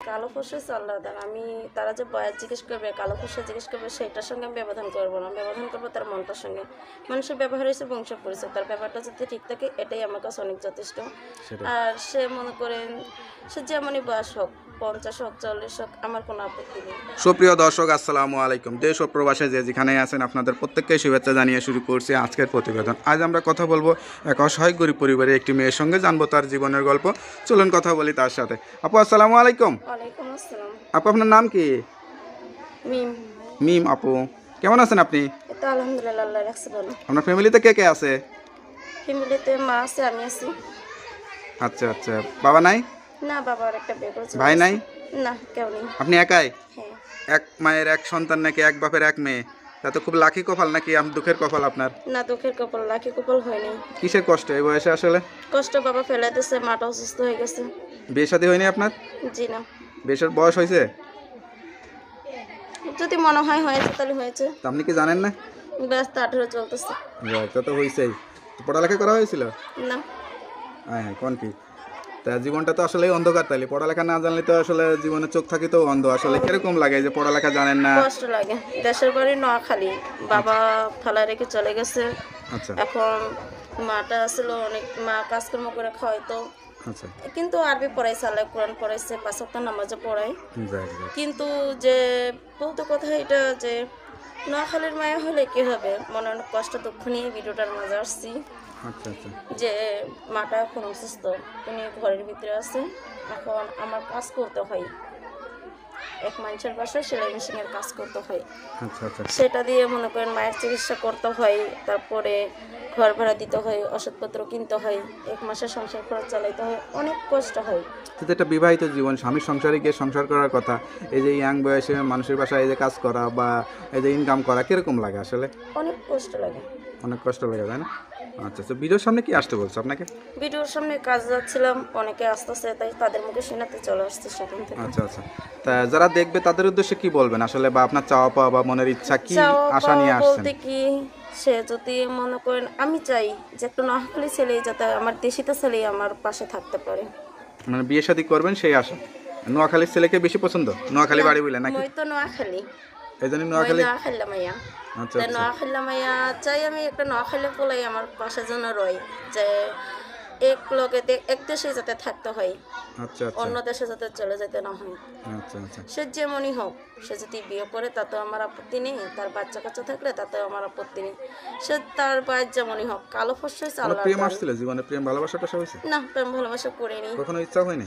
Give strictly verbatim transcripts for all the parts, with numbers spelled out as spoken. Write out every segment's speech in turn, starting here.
কালো ফসে আল্লাহ দান আমি তারা যে বয়স জিজ্ঞেস করবে কালো ফসে জিজ্ঞেস করবে সেটার সঙ্গে আমি ব্যবধান করবো না, ব্যবধান করবো তার মনটার সঙ্গে। মানুষের ব্যবহার হয়েছে বংশ পরিচয়, তার ব্যাপারটা যদি ঠিক থাকে এটাই আমার কাছে অনেক যথেষ্ট। আর সে মনে করেন সে যেমনই বয়স হোক, পঞ্চাশ হোক চল্লিশ হোক, আমার কোনো আপত্তি নেই। সুপ্রিয় দর্শক, আসসালামু আলাইকুম। দেশ ও প্রবাসে যে যেখানে আছেন আপনাদের প্রত্যেককে শুভেচ্ছা জানিয়ে শুরু করছি আজকের প্রতিবেদন। আজ আমরা কথা বলবো এক অসহায় গরিব পরিবারের একটি মেয়ের সঙ্গে, জানবো তার জীবনের গল্প। চলুন কথা বলি তার সাথে। আপু আসসালামু আলাইকুম। ওয়ালাইকুম আসসালাম। আপু আপনার নাম কি? মিম। মিম আপু, কেমন আছেন আপনি? এটা আলহামদুলিল্লাহ, আল্লাহ রাখছে ভালো। আপনার ফ্যামিলিতে কে কে আছে? ফ্যামিলিতে মা আছে, আমি আছি। আচ্ছা আচ্ছা, বাবা নাই? না, বাবার একটা বিয়ে করেছে। ভাই নাই? না, কেউ নেই। আপনি একাই? হ্যাঁ। এক মায়ের এক সন্তান নাকি এক বাপের এক মেয়ে? তা তো খুব লাকি কপাল, নাকি আম দুঃখের কপাল আপনার? না, দুঃখের কপাল, লাকি কপাল হয়নি। কিসের কষ্ট এই বয়সে আসলে? কষ্ট বাবা ফেলে দিয়েছে, মাটা অসুস্থ হয়ে গেছে। বিয়ে শাদী হয়নি আপনার? জি না। বিয়ের বয়স হয়েছে? যদি মনে হয় হয়েছে তাহলে হয়েছে। তা আপনি কি জানেন না? ব্যস্ত আঠেরো চলতেছে। তা তো হয়েছেই। পড়ালেখা করা হয়েছিল? না। হ্যাঁ হ্যাঁ, কোন কি তা জীবনটা তো আসলে অন্ধকার। তাইলে পড়ালেখা না জানলে তো আসলে জীবনে চোখ থাকি তো অন্ধ। আসলে কিরকম লাগে যে পড়ালেখা জানেন না? কষ্ট লাগে। দেশের বাড়ি নোয়াখালী, বাবা ফালা রেখে চলে গেছে। আচ্ছা। এখন মাটা ছিল অনেক, মা কাজকর্ম করে খাওয়াইতো। আচ্ছা। কিন্তু আরবি পড়াইছে, আল্লাহ কোরআন পড়াইছে, পাঁচ ওয়াক্ত নামাজও পড়াই। যাক যাক। কিন্তু যে বলতে কথা এটা যে নোয়াখালীর মায়া হলে কি হবে, মনে অনেক কষ্ট দুঃখ নিয়ে ভিডিওটার মাঝে আসছি। আচ্ছা আচ্ছা। যে মাটা এখন অসুস্থ, উনি ঘরের ভিতরে আছে। এখন আমার কাজ করতে হয়, এক মানুষের বাসায় সেলাই মেশিনের কাজ করতে হয়। আচ্ছা আচ্ছা। সেটা দিয়ে মনে করেন মায়ের চিকিৎসা করতে হয়, তারপরে ঘর ভাড়া দিতে হয়, ওষুধপত্র কিনতে হয়, এক মাসের সংসার খরচ চালাইতে হয়, অনেক কষ্ট হয়। কিন্তু একটা বিবাহিত জীবন, স্বামীর সংসারে গিয়ে সংসার করার কথা, এই যে ইয়াং বয়সে মানুষের বাসায় এই যে কাজ করা বা এই যে ইনকাম করা কিরকম লাগে আসলে? অনেক কষ্ট লাগে। অনেক কষ্ট লাগে, তাই না? আচ্ছা আচ্ছা। ভিডিওর সামনে কি আসতে বলছো আপনাকে? ভিডিওর সামনে কাজ যাচ্ছিলাম, অনেকে আসতেছে, তাই তাদের মুখে শোনাতে চলে আসছে সেখান থেকে। আচ্ছা আচ্ছা। তা যারা দেখবে তাদের উদ্দেশ্যে কি বলবেন আসলে, বা আপনার চাওয়া পাওয়া বা মনের ইচ্ছা কি, আশা নিয়ে আসছেন? বলতে কি, সে যদি মনে করেন, আমি চাই যে একটা নোয়াখালী ছেলে যাতে আমার দেশিতে ছেলে আমার পাশে থাকতে পারে। মানে বিয়ে শাদী করবেন সেই আশা। নোয়াখালীর ছেলেকে বেশি পছন্দ? নোয়াখালী বাড়ি বলে নাকি? মই তো নোয়াখালী, এই জন্য নোয়াখালী। নোয়াখালী মাইয়া। আচ্ছা আচ্ছা। নোয়াখালী মাইয়া চাই আমি, একটা নোয়াখালী পোলাই আমার পাশে যেন রয়, যে এক লগে এক দেশে যাতে থাকতে হয়, আচ্ছা আচ্ছা। অন্য দেশে যাতে চলে যেতে না হয়। আচ্ছা আচ্ছা। সে যেমনই হোক, সে যদি বিয়ে করে তাতেও আমার আপত্তি নেই, তার বাচ্চা কাচ্চা থাকলে তাতেও আমার আপত্তি নেই। সে তার বয়স যেমনই হোক, কালো ফসে কোনো প্রেম আসছিল জীবনে? প্রেম ভালোবাসাটা সব হয়েছে? না, প্রেম ভালোবাসা করিনি। কখনো ইচ্ছা হয়নি?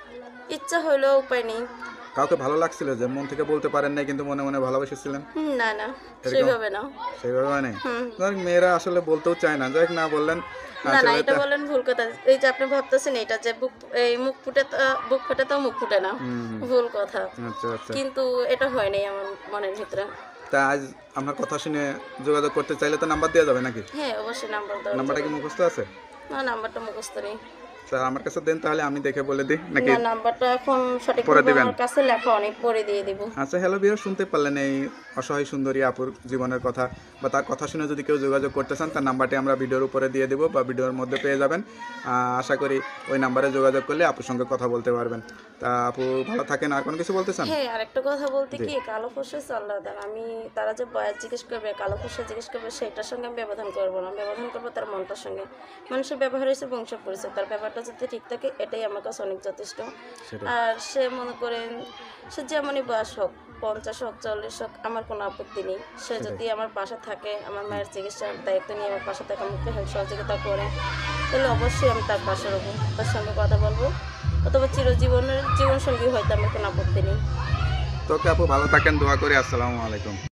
ইচ্ছা হইলেও উপায় নেই। কাউকে ভালো লাগছিল যে মন থেকে বলতে পারেন নাই কিন্তু মনে মনে ভালোবেসেছিলেন? হুম, না না, সেভাবে না। সেইভাবে হয় নাই? হুম। ধর মেয়েরা আসলে বলতেও চায় না, যাই না বললেন। না না, এটা বলেন ভুল কথা। এই যে আপনি ভাবতেছেন এটা যে বুক, এই মুখ ফুটে তো- বুক ফুটে তো মুখ ফুটে না, ভুল কথা। আচ্ছা আচ্ছা। কিন্তু এটা হয় নাই আমার মনের ভিতরে। তা আজ আপনার কথা শুনে যোগাযোগ করতে চাইলে তো নাম্বার দেওয়া যাবে নাকি? হ্যাঁ, অবশ্যই নাম্বার দাও। নাম্বারটা কি মুখস্থ আছে? না, নাম্বারটা মুখস্থ নেই। স্যার আমার কাছে দেন, তাহলে আমি দেখে বলে দিই নাকি? না, নাম্বারটা এখন সঠিক পরে দিবেন? আমার কাছে লেখা, অনেক পরে দিয়ে দিব। আচ্ছা, হ্যালো ভিউয়ার, শুনতে পারলেন এই অসহায় সুন্দরী আপুর জীবনের কথা, বা তার কথা শুনে যদি কেউ যোগাযোগ করতে চান তার নাম্বারটি আমরা ভিডিওর উপরে দিয়ে দেবো বা ভিডিওর মধ্যে পেয়ে যাবেন। আশা করি ওই নাম্বারে যোগাযোগ করলে আপুর সঙ্গে কথা বলতে পারবেন। তা আপু ভালো থাকেন। আর কোনো কিছু বলতে চান? হ্যাঁ, আরেকটা কথা বলতে কি, কালো ফসে আল্লাহ দান আমি তারা যে বয়স জিজ্ঞেস করবে কালো ফসে জিজ্ঞেস করবে সেটার সঙ্গে আমি ব্যবধান করবো না, ব্যবধান করবো তার মনটার সঙ্গে। মানুষের ব্যবহার হয়েছে বংশ পরিচয়, তার ব্যাপারটা যদি ঠিক থাকে এটাই আমার কাছে অনেক যথেষ্ট। আর সে মনে করেন সে যেমনই বয়স হোক, পঞ্চাশ হোক চল্লিশ হোক, আমার কোনো আপত্তি নেই। সে যদি আমার পাশে থাকে, আমার মায়ের চিকিৎসার দায়িত্ব নিয়ে আমার পাশে থাকে, আমাকে হেল্প সহযোগিতা করে, তাহলে অবশ্যই আমি তার পাশে রবো, তার সঙ্গে কথা বলবো, অথবা চিরজীবনের জীবনসঙ্গী হয়তো আমার কোনো আপত্তি নেই। তোকে আপু ভালো থাকেন, দোয়া করি। আসসালামু আলাইকুম।